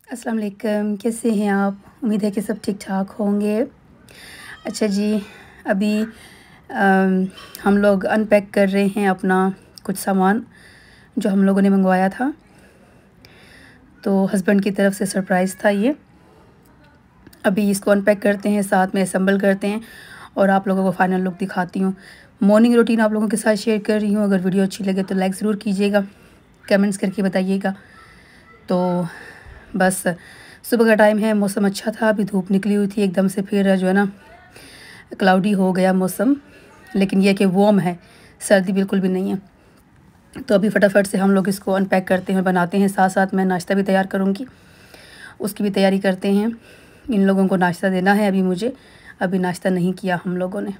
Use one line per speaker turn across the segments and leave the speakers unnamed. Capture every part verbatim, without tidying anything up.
अस्सलाम वालेकुम, कैसे हैं आप? उम्मीद है कि सब ठीक-ठाक होंगे। अच्छा जी, अभी अम, हम लोग अनपैक कर रहे हैं अपना कुछ सामान जो हम लोगों ने मंगवाया था। तो हस्बैंड की तरफ से सरप्राइज़ था ये। अभी इसको अनपैक करते हैं, साथ में असेंबल करते हैं और आप लोगों को फाइनल लुक दिखाती हूँ। मॉर्निंग रूटीन आप लोगों के साथ शेयर कर रही हूँ। अगर वीडियो अच्छी लगे तो लाइक ज़रूर कीजिएगा, कमेंट्स करके बताइएगा। तो बस सुबह का टाइम है, मौसम अच्छा था, अभी धूप निकली हुई थी, एकदम से फिर जो है ना क्लाउडी हो गया मौसम, लेकिन यह कि वार्म है, सर्दी बिल्कुल भी नहीं है। तो अभी फटाफट से हम लोग इसको अनपैक करते हैं, बनाते हैं। साथ साथ मैं नाश्ता भी तैयार करूँगी, उसकी भी तैयारी करते हैं। इन लोगों को नाश्ता देना है अभी मुझे, अभी नाश्ता नहीं किया हम लोगों ने।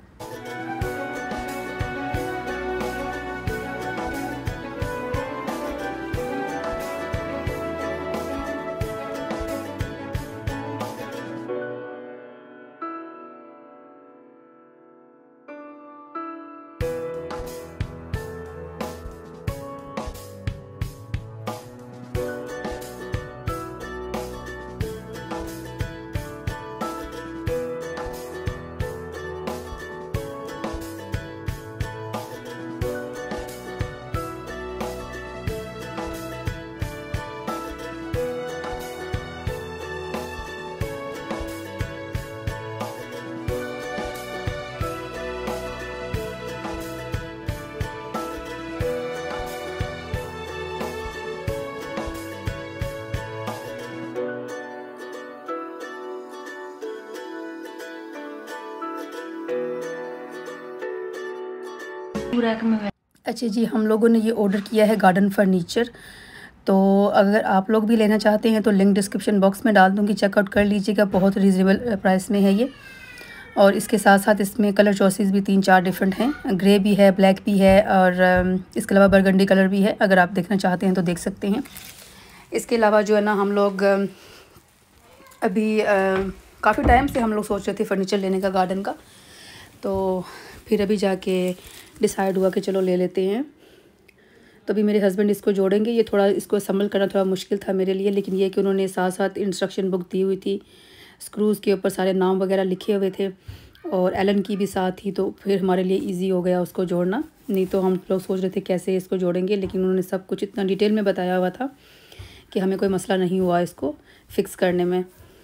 अच्छा जी, हम लोगों ने ये ऑर्डर किया है गार्डन फर्नीचर। तो अगर आप लोग भी लेना चाहते हैं तो लिंक डिस्क्रिप्शन बॉक्स में डाल दूँगी, चेकआउट कर लीजिएगा। बहुत रीज़नेबल प्राइस में है ये। और इसके साथ साथ इसमें कलर चॉइसेस भी तीन चार डिफरेंट हैं, ग्रे भी है, ब्लैक भी है और इसके अलावा बरगंडी कलर भी है। अगर आप देखना चाहते हैं तो देख सकते हैं। इसके अलावा जो है ना हम लोग अभी काफ़ी टाइम से हम लोग सोच रहे थे फ़र्नीचर लेने का गार्डन का, तो फिर अभी जाके डिसाइड हुआ कि चलो ले लेते हैं। तो अभी मेरे हस्बैंड इसको जोड़ेंगे। ये थोड़ा इसको असम्बल करना थोड़ा मुश्किल था मेरे लिए, लेकिन ये कि उन्होंने साथ साथ इंस्ट्रक्शन बुक दी हुई थी, स्क्रूज़ के ऊपर सारे नाम वगैरह लिखे हुए थे और एलन की भी साथ थी, तो फिर हमारे लिए इजी हो गया उसको जोड़ना। नहीं तो हम लोग सोच रहे थे कैसे इसको जोड़ेंगे, लेकिन उन्होंने सब कुछ इतना डिटेल में बताया हुआ था कि हमें कोई मसला नहीं हुआ इसको फ़िक्स करने में।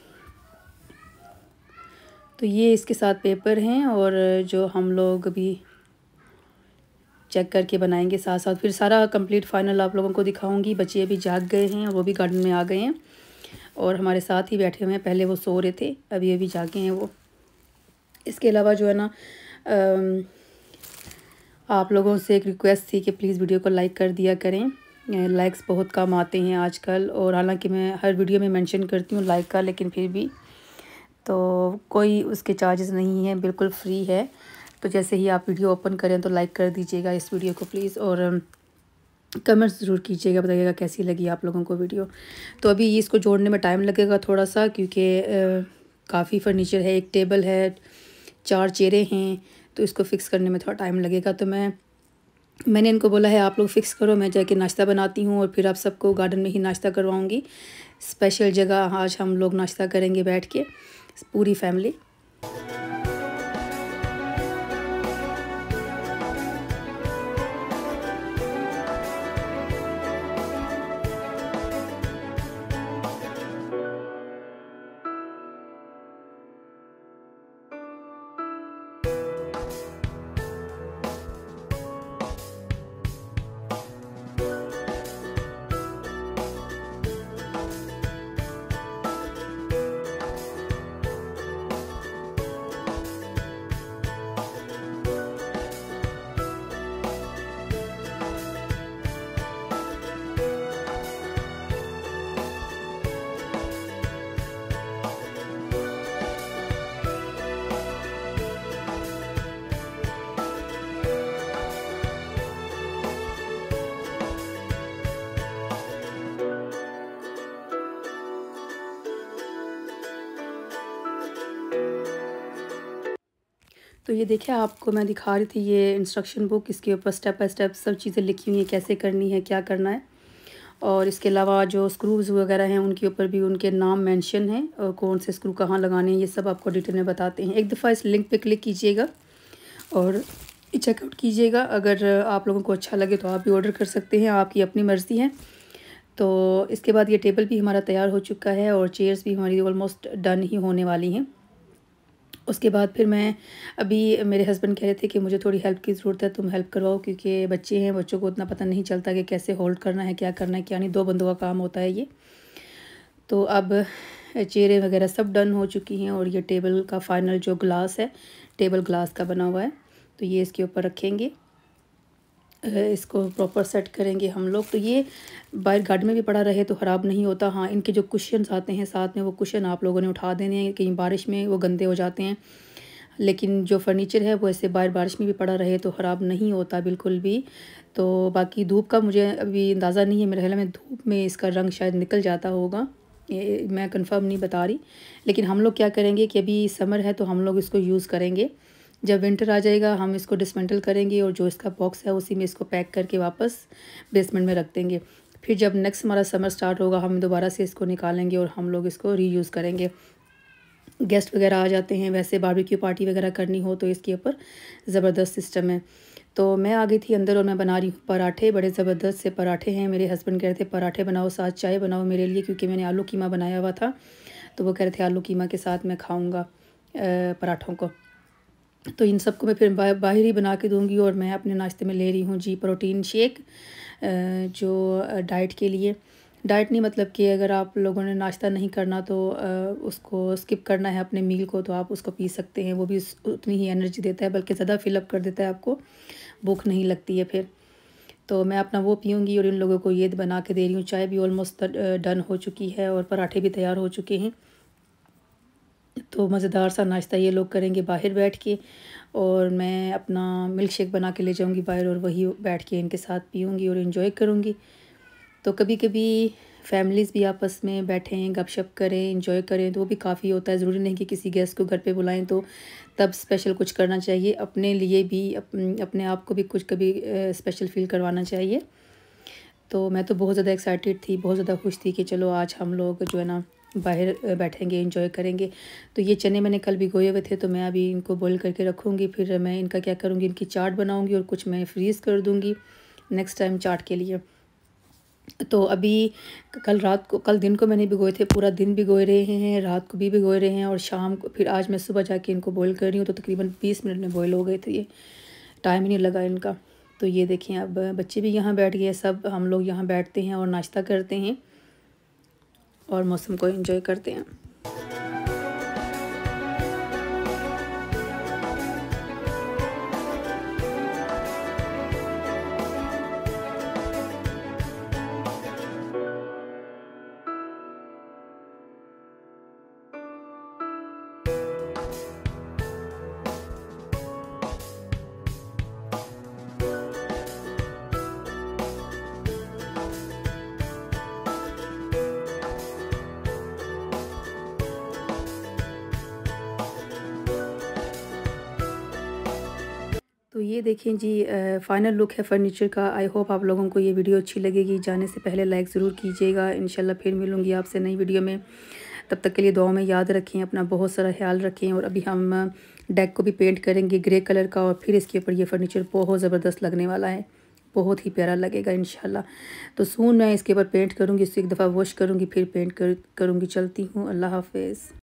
तो ये इसके साथ पेपर हैं और जो हम लोग अभी चेक करके बनाएंगे साथ साथ। फिर सारा कंप्लीट फाइनल आप लोगों को दिखाऊंगी। बच्चे अभी जाग गए हैं और वो भी गार्डन में आ गए हैं और हमारे साथ ही बैठे हुए हैं। पहले वो सो रहे थे, अभी अभी जागे हैं वो। इसके अलावा जो है ना आ, आप लोगों से एक रिक्वेस्ट थी कि प्लीज़ वीडियो को लाइक कर दिया करें। लाइक्स बहुत कम आते हैं आजकल, और हालांकि मैं हर वीडियो में मेंशन करती हूँ लाइक का, लेकिन फिर भी तो कोई उसके चार्जेस नहीं है, बिल्कुल फ्री है। तो जैसे ही आप वीडियो ओपन करें तो लाइक कर दीजिएगा इस वीडियो को प्लीज़, और कमेंट्स ज़रूर कीजिएगा, बताइएगा कैसी लगी आप लोगों को वीडियो। तो अभी इसको जोड़ने में टाइम लगेगा थोड़ा सा, क्योंकि काफ़ी फर्नीचर है, एक टेबल है, चार चेयरें हैं, तो इसको फ़िक्स करने में थोड़ा टाइम लगेगा। तो मैं मैंने इनको बोला है आप लोग फ़िक्स करो, मैं जाके नाश्ता बनाती हूँ और फिर आप सबको गार्डन में ही नाश्ता करवाऊँगी। स्पेशल जगह आज हम लोग नाश्ता करेंगे बैठ के, पूरी फैमिली। तो ये देखिए, आपको मैं दिखा रही थी ये इंस्ट्रक्शन बुक, इसके ऊपर स्टेप बाय स्टेप सब चीज़ें लिखी हुई हैं, कैसे करनी है, क्या करना है। और इसके अलावा जो स्क्रूज़ वगैरह हैं उनके ऊपर भी उनके नाम मेंशन हैं और कौन से स्क्रू कहाँ लगाने हैं, ये सब आपको डिटेल में बताते हैं। एक दफ़ा इस लिंक पे क्लिक कीजिएगा और चेकआउट कीजिएगा। अगर आप लोगों को अच्छा लगे तो आप भी ऑर्डर कर सकते हैं, आपकी अपनी मर्ज़ी है। तो इसके बाद ये टेबल भी हमारा तैयार हो चुका है और चेयर्स भी हमारी ऑलमोस्ट डन ही होने वाली हैं। उसके बाद फिर मैं अभी मेरे हस्बैंड कह रहे थे कि मुझे थोड़ी हेल्प की ज़रूरत है, तुम हेल्प करवाओ, क्योंकि बच्चे हैं, बच्चों को उतना पता नहीं चलता कि कैसे होल्ड करना है, क्या करना है क्या नहीं। दो बंदों का काम होता है ये। तो अब चेयरें वगैरह सब डन हो चुकी हैं और ये टेबल का फ़ाइनल जो ग्लास है, टेबल ग्लास का बना हुआ है, तो ये इसके ऊपर रखेंगे, इसको प्रॉपर सेट करेंगे हम लोग। तो ये बाहर गार्डन में भी पड़ा रहे तो ख़राब नहीं होता। हाँ, इनके जो कुशन्स आते हैं साथ में, वो कुशन आप लोगों ने उठा देने हैं, कहीं बारिश में वो गंदे हो जाते हैं। लेकिन जो फर्नीचर है वो ऐसे बाहर बारिश में भी पड़ा रहे तो ख़राब नहीं होता बिल्कुल भी। तो बाकी धूप का मुझे अभी अंदाज़ा नहीं है, मेरे ख्याल में धूप में इसका रंग शायद निकल जाता होगा, ये मैं कंफर्म नहीं बता रही। लेकिन हम लोग क्या करेंगे कि अभी समर है तो हम लोग इसको यूज़ करेंगे। जब विंटर आ जाएगा हम इसको डिसमेंटल करेंगे और जो इसका बॉक्स है उसी में इसको पैक करके वापस बेसमेंट में रख देंगे। फिर जब नेक्स्ट हमारा समर स्टार्ट होगा हम दोबारा से इसको निकालेंगे और हम लोग इसको रीयूज़ करेंगे। गेस्ट वगैरह आ जाते हैं, वैसे बारबेक्यू पार्टी वगैरह करनी हो तो इसके ऊपर ज़बरदस्त सिस्टम है। तो मैं आ गई थी अंदर और मैं बना रही हूँ पराठे। बड़े ज़बरदस्त से पराठे हैं। मेरे हस्बैंड कह रहे थे पराठे बनाओ साथ चाय बनाओ मेरे लिए, क्योंकि मैंने आलू कीमा बनाया हुआ था, तो वो कह रहे थे आलू कीमा के साथ मैं खाऊँगा पराठों को। तो इन सबको मैं फिर बाहर ही बना के दूँगी। और मैं अपने नाश्ते में ले रही हूँ जी प्रोटीन शेक, जो डाइट के लिए, डाइट नहीं मतलब कि अगर आप लोगों ने नाश्ता नहीं करना तो उसको स्किप करना है अपने मील को, तो आप उसको पी सकते हैं। वो भी उतनी ही एनर्जी देता है, बल्कि ज़्यादा फिलअप कर देता है, आपको भूख नहीं लगती है फिर। तो मैं अपना वो पीऊँगी और इन लोगों को ये बना के दे रही हूँ। चाय भी ऑलमोस्ट डन हो चुकी है और पराठे भी तैयार हो चुके हैं। तो मज़ेदार सा नाश्ता ये लोग करेंगे बाहर बैठ के, और मैं अपना मिल्क शेक बना के ले जाऊंगी बाहर और वही बैठ के इनके साथ पीऊँगी और इन्जॉय करूँगी। तो कभी कभी फैमिलीज़ भी आपस में बैठें, गपशप करें, इंजॉय करें, तो वो भी काफ़ी होता है। ज़रूरी नहीं कि किसी गेस्ट को घर पे बुलाएं तो तब स्पेशल कुछ करना चाहिए, अपने लिए भी अपने आप को भी कुछ कभी स्पेशल फील करवाना चाहिए। तो मैं तो बहुत ज़्यादा एक्साइटेड थी, बहुत ज़्यादा खुश थी कि चलो आज हम लोग जो है ना बाहर बैठेंगे, एंजॉय करेंगे। तो ये चने मैंने कल भिगोए हुए थे, तो मैं अभी इनको बॉईल करके रखूँगी। फिर मैं इनका क्या करूँगी, इनकी चाट बनाऊँगी और कुछ मैं फ्रीज़ कर दूँगी नेक्स्ट टाइम चाट के लिए। तो अभी कल रात को, कल दिन को मैंने भिगोए थे, पूरा दिन भिगोए रहे हैं, रात को भी भिगोए रहे हैं और शाम को फिर आज मैं सुबह जाके इनको बॉईल कर रही हूँ। तो तकरीबन बीस मिनट में बॉईल हो गए थे, ये टाइम ही नहीं लगा इनका। तो ये देखें, अब बच्चे भी यहाँ बैठ गए, सब हम लोग यहाँ बैठते हैं और नाश्ता करते हैं और मौसम को एंजॉय करते हैं। तो ये देखें जी, फ़ाइनल लुक है फ़र्नीचर का। आई होप आप लोगों को ये वीडियो अच्छी लगेगी। जाने से पहले लाइक ज़रूर कीजिएगा। इंशाल्लाह फिर मिलूँगी आपसे नई वीडियो में। तब तक के लिए दुआ में याद रखें, अपना बहुत सारा ख्याल रखें। और अभी हम डेक को भी पेंट करेंगे ग्रे कलर का, और फिर इसके ऊपर ये फ़र्नीचर बहुत ज़बरदस्त लगने वाला है, बहुत ही प्यारा लगेगा इंशाल्लाह। तो सून मैं इसके ऊपर पेंट करूँगी, इसको एक दफ़ा वॉश करूँगी, फिर पेंट कर करूँगी। चलती हूँ, अल्लाह हाफ़िज़।